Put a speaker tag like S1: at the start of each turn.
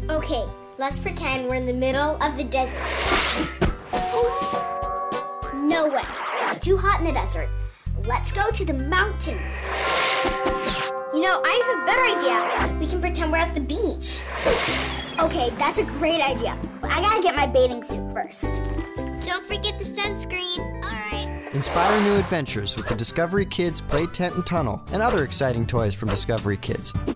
S1: Okay, let's pretend we're in the middle of the desert. No way, it's too hot in the desert. Let's go to the mountains. You know, I have a better idea. We can pretend we're at the beach. Okay, that's a great idea. But I gotta get my bathing suit first. Don't forget the sunscreen. All right.
S2: Inspire new adventures with the Discovery Kids Play Tent and Tunnel and other exciting toys from Discovery Kids.